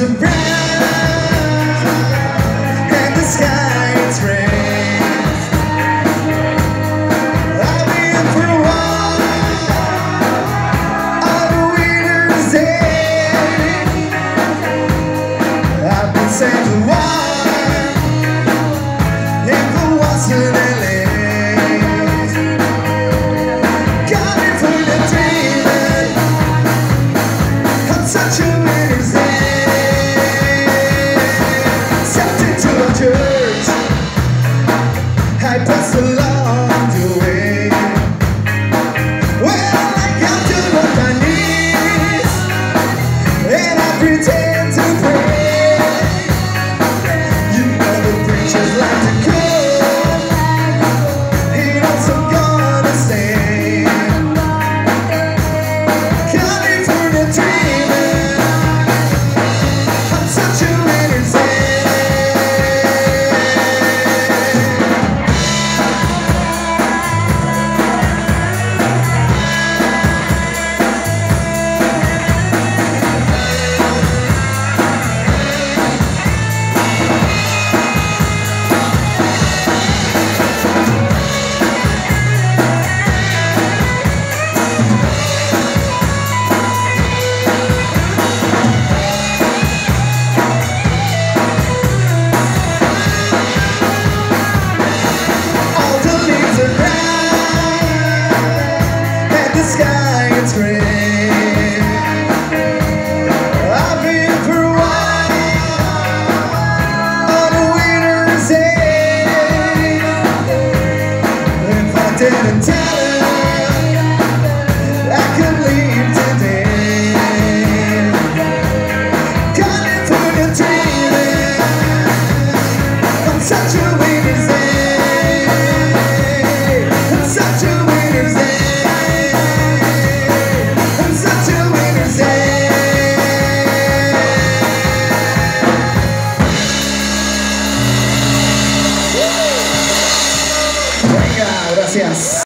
are brown and the sky is red. I've been for a while on a winter's day. I've been sent a while and for once in LA. Got me for the dreaming on such a winter's day. Church, I passed along the way. Well, I got down on my knees and I pretend to pray. You know the preachers like to come, ain't also gonna stay. California dreaming on such a winter's day. The sky is gray. I've been for a while on a winter's day. If I didn't tell her I could leave today. California dreaming on such a winter's day. On such a winter's day. Gracias.